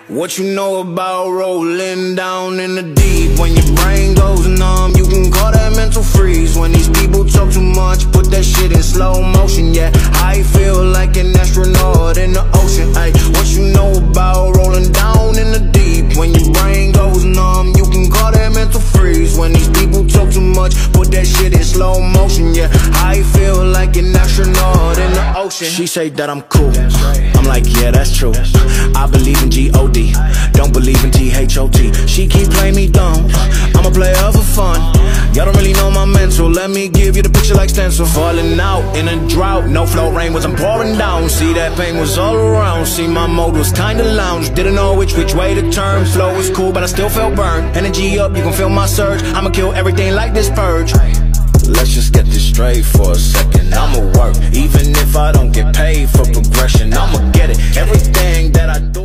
What you know about rolling down in the deep? When your brain goes numb, you can call that mental freeze. When these people talk too much, put that shit in slow motion. Yeah, I feel like an astronaut in the ocean. Ay, what you know about rolling down in the deep? When your brain goes numb, you can call that mental freeze. When these people talk too much, put that shit in slow motion. Yeah, I feel like an astronaut in the ocean. She say that I'm cool, I'm like, yeah, that's true. I believe in G-O-D, don't believe in T-H-O-T. She keep playing me dumb, I'm a player for fun. Y'all don't really know my mental, let me give you the picture like stencil. Falling out in a drought, no flow, rain wasn't pouring down. See, that pain was all around, see, my mode was kinda lounge. Didn't know which way to turn, flow was cool but I still felt burned. Energy up, you can feel my surge, I'ma kill everything like this purge. Let's just get this straight for a second. I'ma work, even if I don't get paid for progression. I'ma get it, everything that I do.